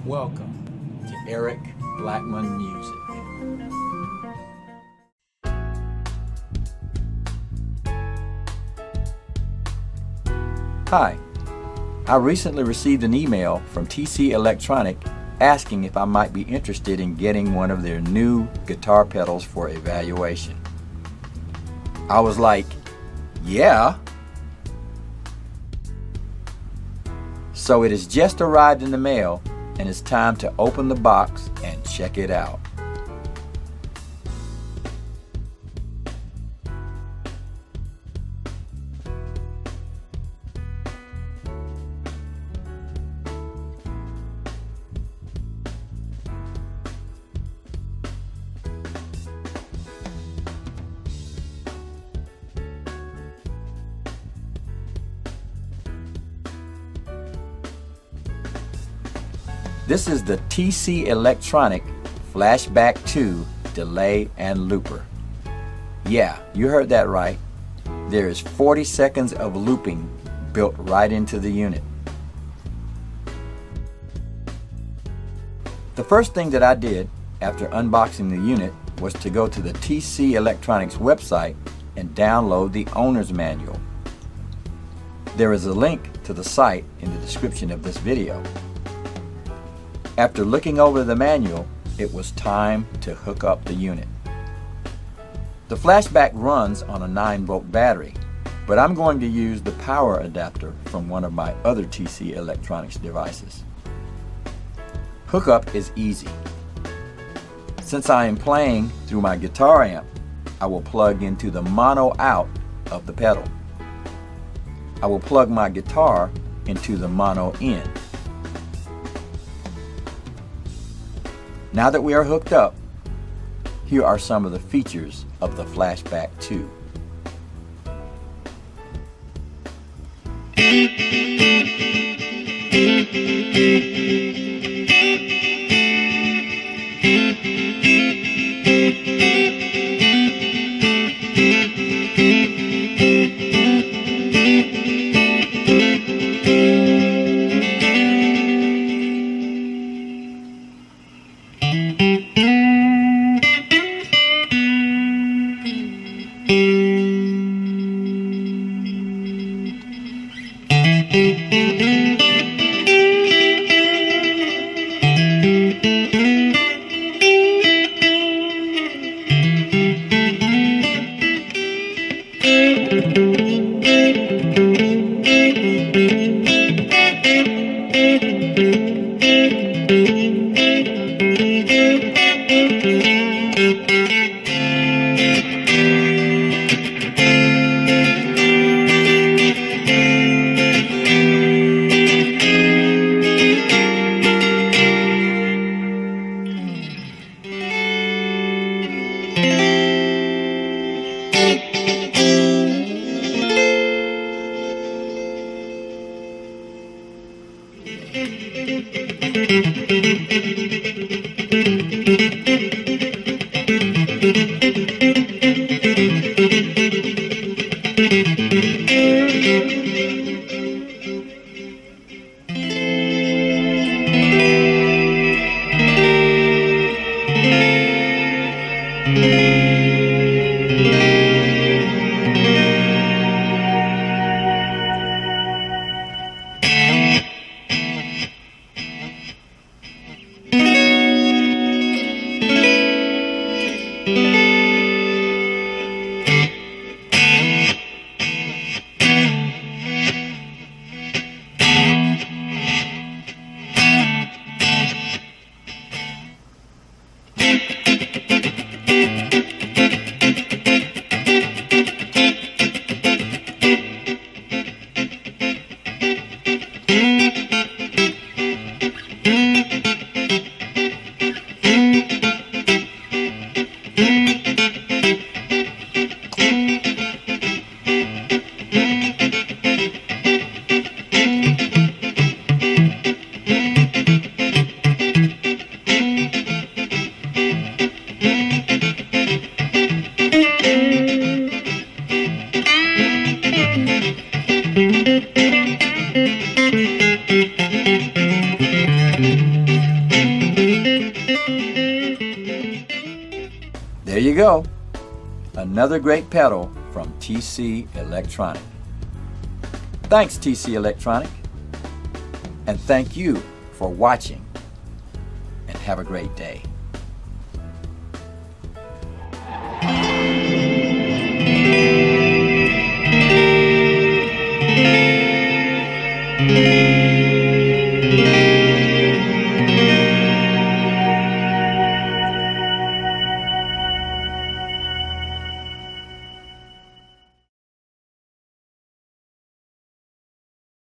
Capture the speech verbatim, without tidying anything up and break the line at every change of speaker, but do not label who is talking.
Welcome to Eric Blackman Music. Hi, I recently received an email from T C Electronic asking if I might be interested in getting one of their new guitar pedals for evaluation. I was like, yeah. So it has just arrived in the mail and it's time to open the box and check it out. This is the T C Electronic Flashback two Delay and Looper. Yeah, you heard that right. There is forty seconds of looping built right into the unit. The first thing that I did after unboxing the unit was to go to the T C Electronics website and download the owner's manual. There is a link to the site in the description of this video. After looking over the manual, it was time to hook up the unit. The Flashback runs on a nine volt battery, but I'm going to use the power adapter from one of my other T C Electronics devices. Hookup is easy. Since I am playing through my guitar amp, I will plug into the mono out of the pedal. I will plug my guitar into the mono in. Now that we are hooked up, here are some of the features of the Flashback two. Another great pedal from T C Electronic. Thanks, T C Electronic. And thank you for watching, and have a great day.